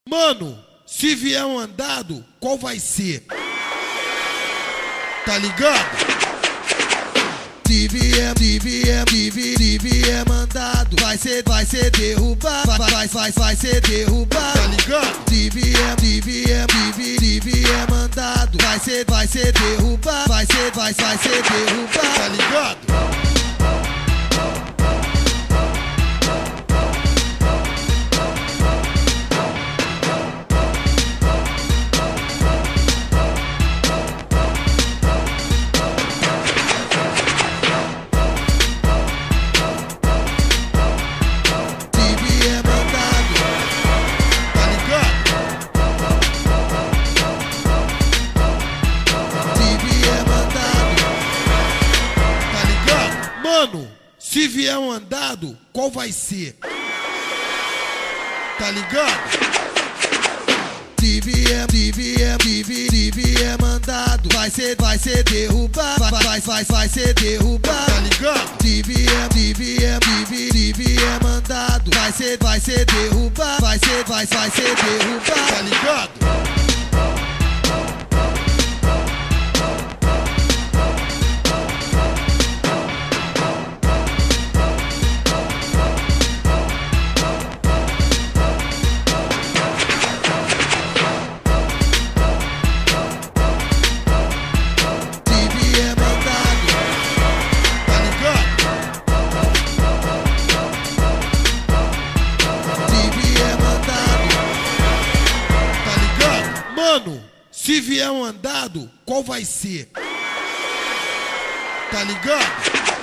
Mano, se vier um andado, qual vai ser? Tá ligado? Se vier mandado, vai ser derrubado, vai ser derrubado, tá ligado? Se vier mandado, vai ser derrubado, vai ser derrubado, tá ligado? Mano, se vier um andado, qual vai ser? Tá ligado? Se vier mandado, vai ser derrubado, vai ser derrubado, tá ligado? Se vier mandado, vai ser derrubado, vai ser derrubado, tá ligado? Mano, se vier um andado, qual vai ser? Tá ligado?